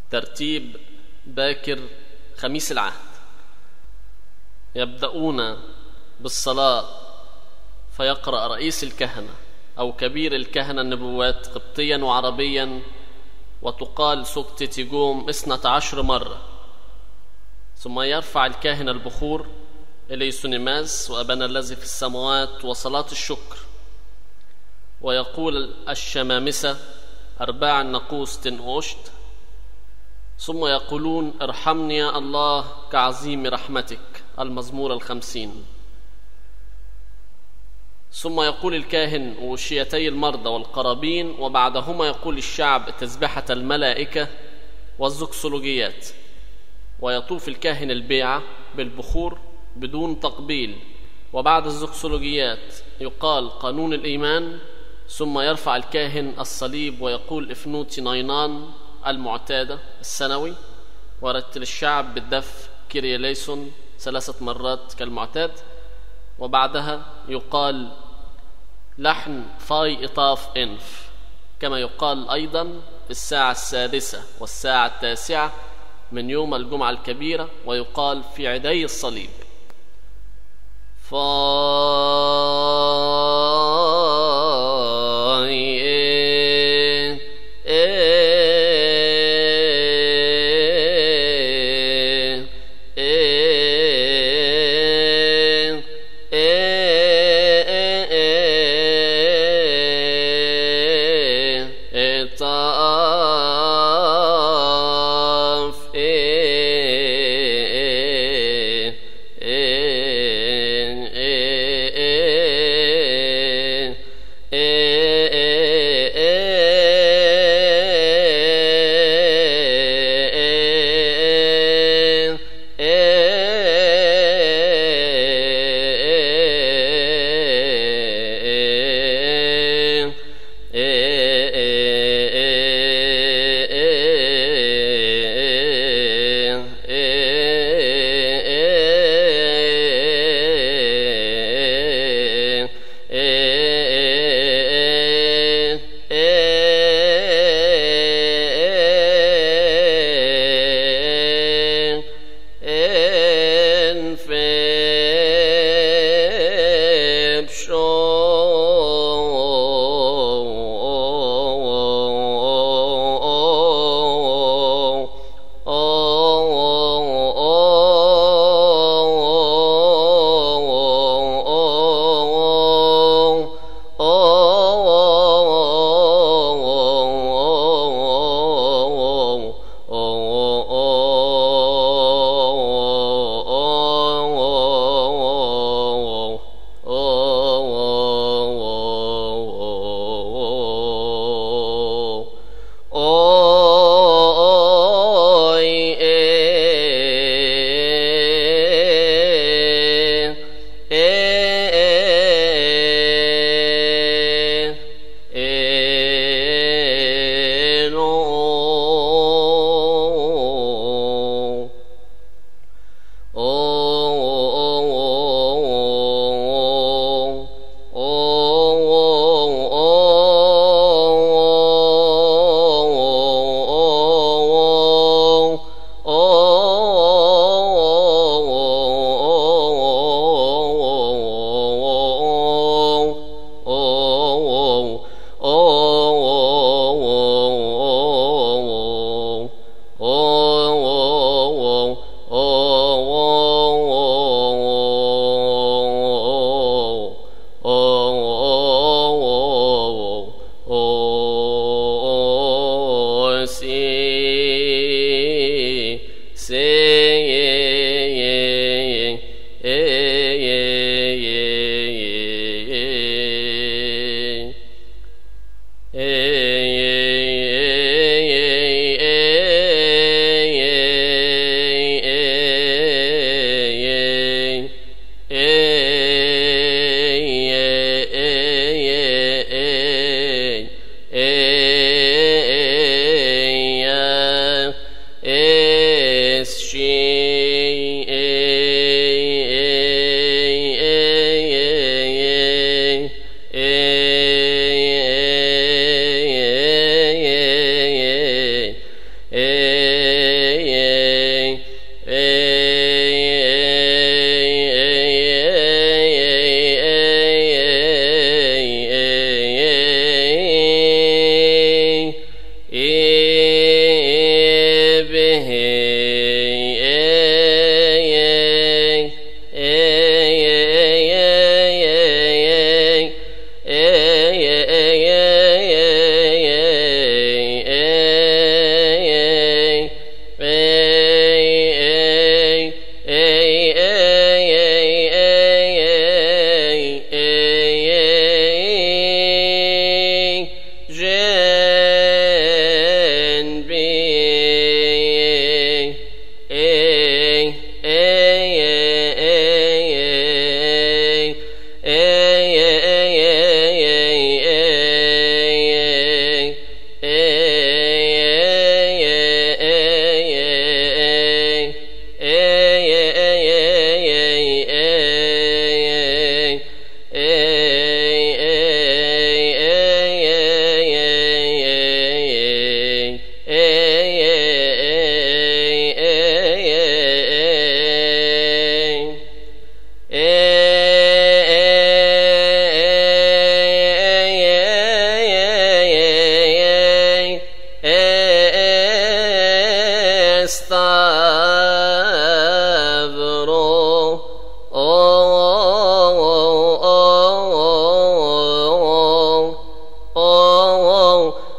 ترتيب باكر خميس العهد. يبدأون بالصلاة فيقرأ رئيس الكهنة أو كبير الكهنة النبوات قبطيا وعربيا، وتقال سكتة تيجوم 12 مرة. ثم يرفع الكاهن البخور إليسونيماس وأبانا الذي في السماوات وصلاة الشكر، ويقول الشمامسة 4 النقوس تنقشت، ثم يقولون ارحمني يا الله كعظيم رحمتك المزمور 50. ثم يقول الكاهن وشيتي المرضى والقرابين، وبعدهما يقول الشعب تسبحة الملائكة والزكسولوجيات. ويطوف الكاهن البيعة بالبخور بدون تقبيل، وبعد الزكسولوجيات يقال قانون الإيمان، ثم يرفع الكاهن الصليب ويقول إفنوتي ناينان المعتادة السنوي، ورتل الشعب بالدف كيريا ليسون 3 مرات كالمعتاد. وبعدها يقال لحن فاي إطاف إنف، كما يقال أيضا في الساعة 6 والساعة 9 من يوم الجمعة الكبيرة، ويقال في عيدي الصليب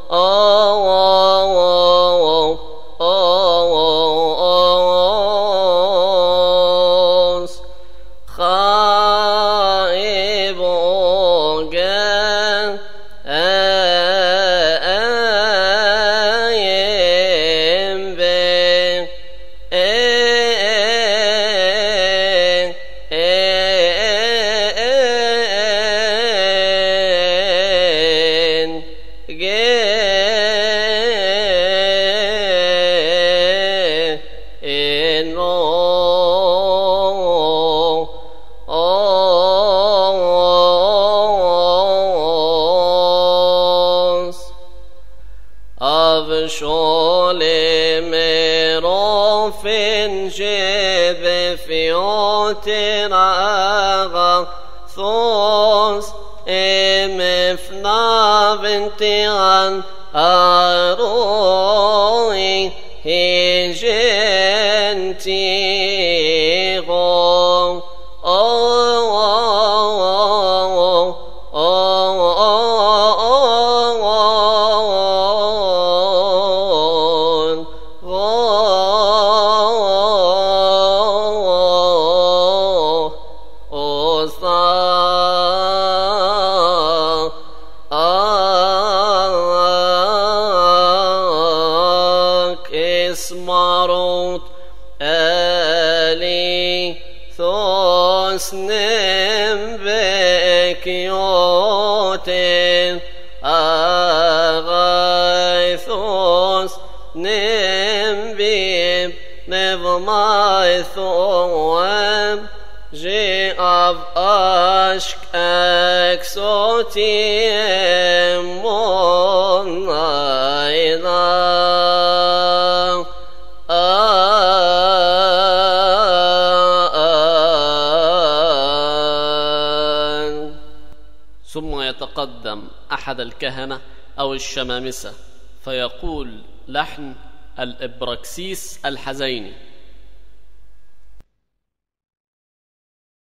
ثم يتقدم أحد الكهنة أو الشمامسة فيقول لحن الإبراكسيس الحزيني.